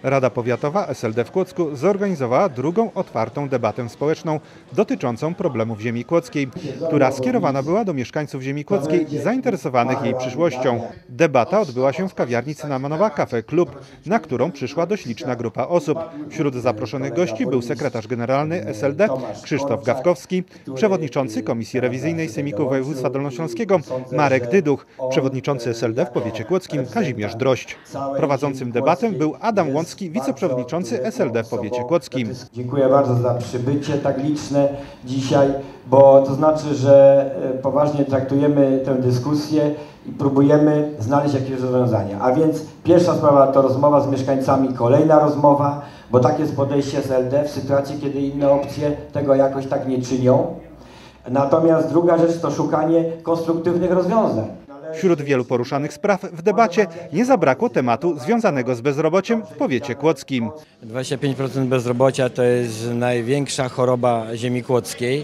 Rada Powiatowa SLD w Kłodzku zorganizowała drugą otwartą debatę społeczną dotyczącą problemów ziemi kłodzkiej, która skierowana była do mieszkańców ziemi kłodzkiej zainteresowanych jej przyszłością. Debata odbyła się w kawiarni Cynamonowa Cafe Club, na którą przyszła dość liczna grupa osób. Wśród zaproszonych gości był sekretarz generalny SLD Krzysztof Gawkowski, przewodniczący Komisji Rewizyjnej Sejmiku Województwa Dolnośląskiego Marek Dyduch, przewodniczący SLD w powiecie kłodzkim Kazimierz Drość. Prowadzącym debatę był Adam Łącki, wiceprzewodniczący SLD w powiecie kłodzkim. Dziękuję bardzo za przybycie tak liczne dzisiaj, bo to znaczy, że poważnie traktujemy tę dyskusję i próbujemy znaleźć jakieś rozwiązania. A więc pierwsza sprawa to rozmowa z mieszkańcami, kolejna rozmowa, bo tak jest podejście SLD w sytuacji, kiedy inne opcje tego jakoś tak nie czynią. Natomiast druga rzecz to szukanie konstruktywnych rozwiązań. Wśród wielu poruszanych spraw w debacie nie zabrakło tematu związanego z bezrobociem w powiecie kłodzkim. 25% bezrobocia to jest największa choroba ziemi kłodzkiej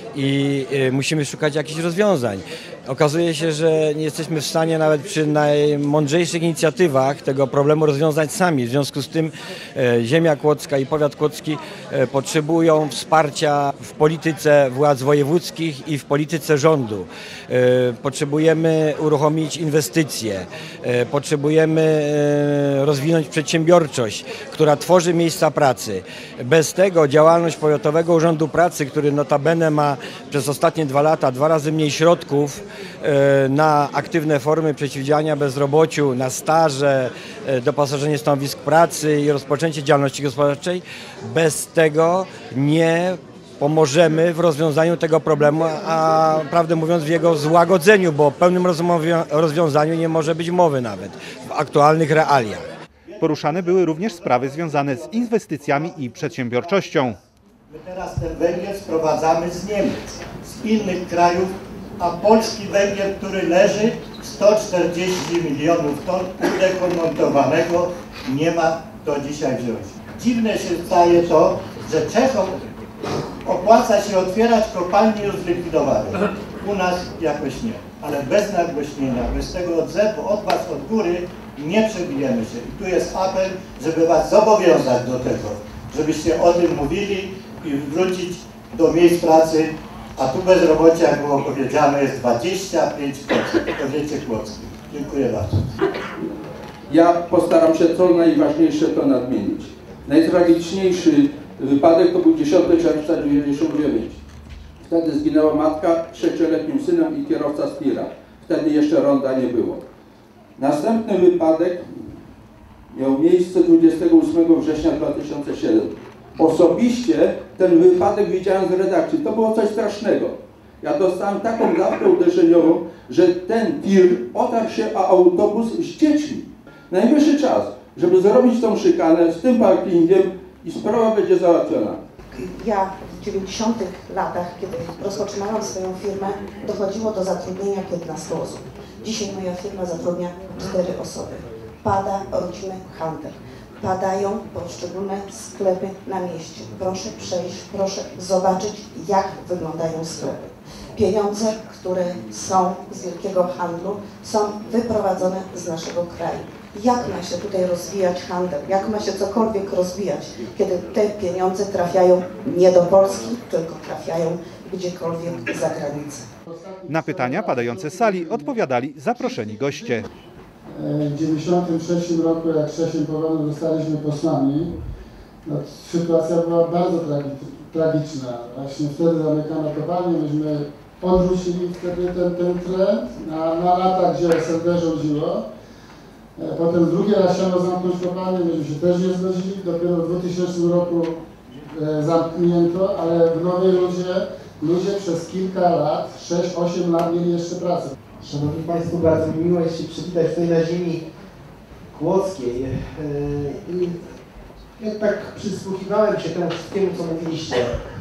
i musimy szukać jakichś rozwiązań. Okazuje się, że nie jesteśmy w stanie nawet przy najmądrzejszych inicjatywach tego problemu rozwiązać sami. W związku z tym ziemia kłodzka i powiat kłodzki potrzebują wsparcia w polityce władz wojewódzkich i w polityce rządu. Potrzebujemy uruchomić inwestycje, potrzebujemy rozwinąć przedsiębiorczość, która tworzy miejsca pracy. Bez tego działalność Powiatowego Urzędu Pracy, który notabene ma przez ostatnie 2 lata 2 razy mniej środków na aktywne formy przeciwdziałania bezrobociu, na staże, doposażenie stanowisk pracy i rozpoczęcie działalności gospodarczej. Bez tego nie pomożemy w rozwiązaniu tego problemu, a prawdę mówiąc w jego złagodzeniu, bo o pełnym rozwiązaniu nie może być mowy nawet w aktualnych realiach. Poruszane były również sprawy związane z inwestycjami i przedsiębiorczością. My teraz ten węgiel sprowadzamy z Niemiec, z innych krajów, a polski węgiel, który leży 140 milionów ton udekomontowanego, nie ma do dzisiaj wziąć. Dziwne się staje to, że Czechom opłaca się otwierać kopalnie już zlikwidowane. U nas jakoś nie, ale bez nagłośnienia, bez tego odzewu od was, od góry nie przebijemy się. I tu jest apel, żeby was zobowiązać do tego, żebyście o tym mówili i wrócić do miejsc pracy, a tu bezrobocie, jak było powiedziane, jest 25% w powiecie kłodzkim. Dziękuję bardzo. Ja postaram się co najważniejsze to nadmienić. Najtragiczniejszy wypadek to był 10 czerwca 1999. Wtedy zginęła matka z 6-letnim synem i kierowca z tira. Wtedy jeszcze ronda nie było. Następny wypadek miał miejsce 28 września 2007. Osobiście ten wypadek widziałem z redakcji. To było coś strasznego. Ja dostałem taką dawkę uderzeniową, że ten tir otarł się o autobus z dziećmi. Najwyższy czas, żeby zrobić tą szykanę z tym parkingiem i sprawa będzie załatwiona. Ja w 90 latach, kiedy rozpoczynałam swoją firmę, dochodziło do zatrudnienia 15 osób. Dzisiaj moja firma zatrudnia 4 osoby. Pada rodzimy handel. Padają poszczególne sklepy na mieście. Proszę przejść, proszę zobaczyć, jak wyglądają sklepy. Pieniądze, które są z wielkiego handlu, są wyprowadzone z naszego kraju. Jak ma się tutaj rozwijać handel? Jak ma się cokolwiek rozwijać, kiedy te pieniądze trafiają nie do Polski, tylko trafiają gdziekolwiek za granicę? Na pytania padające z sali odpowiadali zaproszeni goście. W 1993 roku, jak 6 powodów zostaliśmy posłami, no, sytuacja była bardzo tragiczna. Właśnie wtedy zamykano kopalnię, myśmy odwrócili wtedy ten trend na lata, gdzie SLD rządziło. Potem drugi raz chciano zamknąć kopalnię, myśmy się też nie zgodzili. Dopiero w 2000 roku zamknięto, ale w Nowej ludzie przez kilka lat, 6-8 lat mieli jeszcze pracę. Szanowni Państwo, bardzo mi miło jest się przywitać tutaj na ziemi kłodzkiej. I jak tak przysłuchiwałem się temu wszystkiemu, co mówiliście,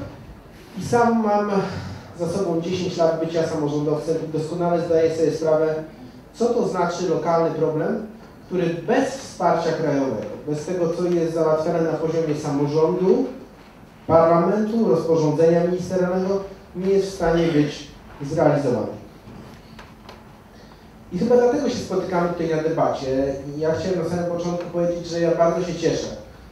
i sam mam za sobą 10 lat bycia samorządowcem i doskonale zdaję sobie sprawę, co to znaczy lokalny problem, który bez wsparcia krajowego, bez tego, co jest załatwiane na poziomie samorządu, parlamentu, rozporządzenia ministerialnego, nie jest w stanie być zrealizowany. I chyba dlatego się spotykamy tutaj na debacie. I ja chciałem na samym początku powiedzieć, że ja bardzo się cieszę,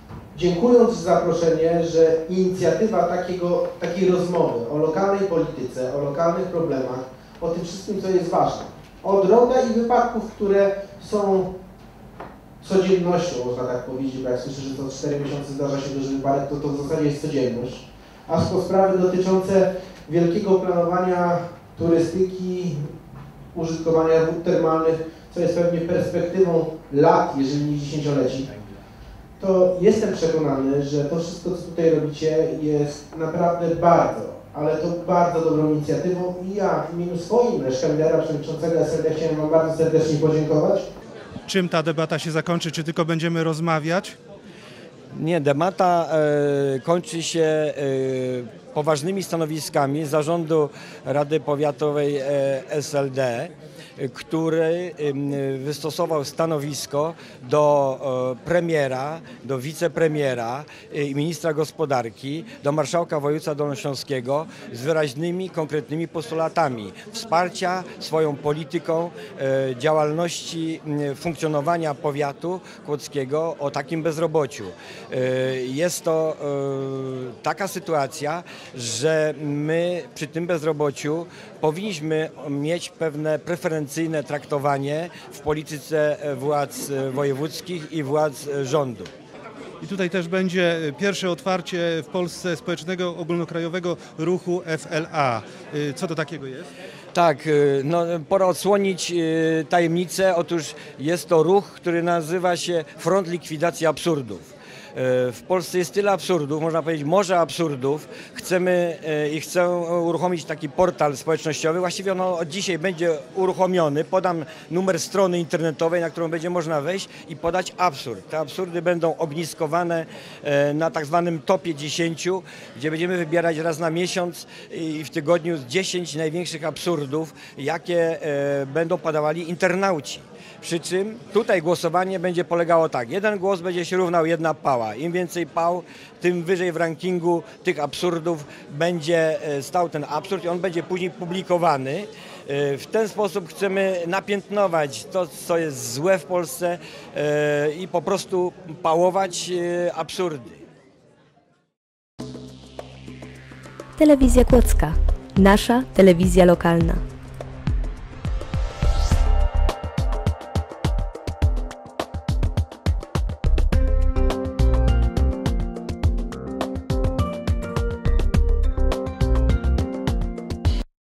dziękując za zaproszenie, że inicjatywa takiej rozmowy o lokalnej polityce, o lokalnych problemach, o tym wszystkim, co jest ważne, o drogach i wypadków, które są codziennością, można tak powiedzieć, bo jak słyszę, że co 4 miesiące zdarza się duży wypadek, to w zasadzie jest codzienność, aż po sprawy dotyczące wielkiego planowania turystyki, użytkowania wód termalnych, co jest pewnie perspektywą lat, jeżeli nie dziesięcioleci, to jestem przekonany, że to wszystko, co tutaj robicie, jest naprawdę bardzo, ale to bardzo dobrą inicjatywą i ja w imieniu swoim, Leszka Millera, przewodniczącego SLD, chciałem Wam bardzo serdecznie podziękować. Czym ta debata się zakończy? Czy tylko będziemy rozmawiać? Nie, debata kończy się poważnymi stanowiskami zarządu Rady Powiatowej SLD, który wystosował stanowisko do premiera, do wicepremiera i ministra gospodarki, do marszałka województwa dolnośląskiego z wyraźnymi, konkretnymi postulatami wsparcia swoją polityką działalności, funkcjonowania powiatu kłodzkiego o takim bezrobociu. Jest to taka sytuacja, że my przy tym bezrobociu powinniśmy mieć pewne preferencyjne traktowanie w polityce władz wojewódzkich i władz rządu. I tutaj też będzie pierwsze otwarcie w Polsce społecznego ogólnokrajowego ruchu FLA. Co to takiego jest? Tak, no, pora odsłonić tajemnicę. Otóż jest to ruch, który nazywa się Front Likwidacji Absurdów. W Polsce jest tyle absurdów, można powiedzieć morze absurdów. Chcę uruchomić taki portal społecznościowy. Właściwie on od dzisiaj będzie uruchomiony. Podam numer strony internetowej, na którą będzie można wejść i podać absurd. Te absurdy będą ogniskowane na tak zwanym topie 10, gdzie będziemy wybierać raz na miesiąc i w tygodniu 10 największych absurdów, jakie będą podawali internauci. Przy czym tutaj głosowanie będzie polegało tak, jeden głos będzie się równał 1 pała. Im więcej pał, tym wyżej w rankingu tych absurdów będzie stał ten absurd i on będzie później publikowany. W ten sposób chcemy napiętnować to, co jest złe w Polsce i po prostu pałować absurdy. Telewizja Kłodzka. Nasza telewizja lokalna.